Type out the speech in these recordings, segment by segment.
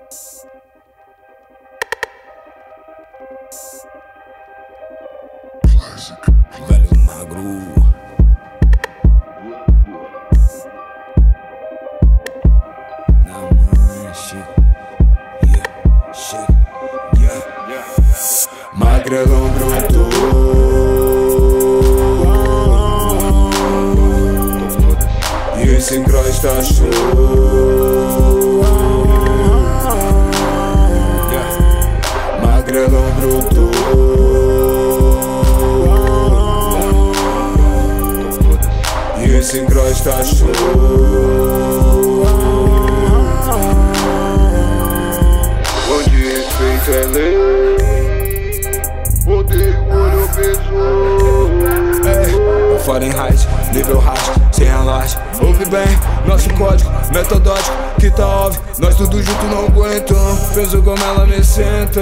Velho magro. Na manche. Yeah, shake. Yeah. Magrelão brotou. E esse cross tá show. Magrelão brotou. E esse cross tá show. Onde respeito é lei, odeio olho pesou. Fahrenheit, nível hard, sem relaxa. Ouve bem, nosso código metodódico que tá óbvio. Nós tudo junto não aguentamos. Penso como ela me senta.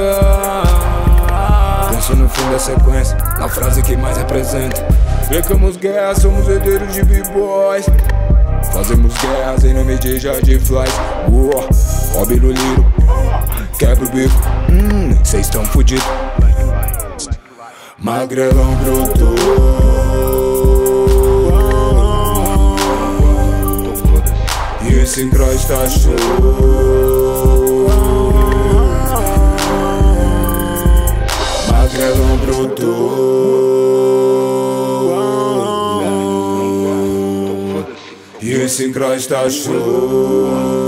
Penso no fim da sequência, na frase que mais representa. Pecamos guerra, somos herdeiros de b-boys. Fazemos guerras em nome de jardim flies. Hobby no liro, quebra o bico. Cês tão fudido. Magrelão brotou. E esse cross tá show. Magrelão brotou. E esse cross tá show.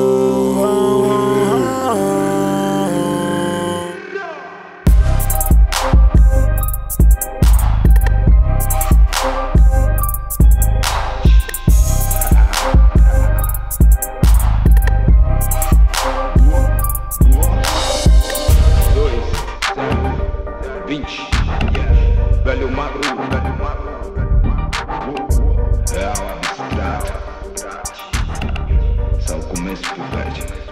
Velho magro, é o abstrato. Só o começo, pivete.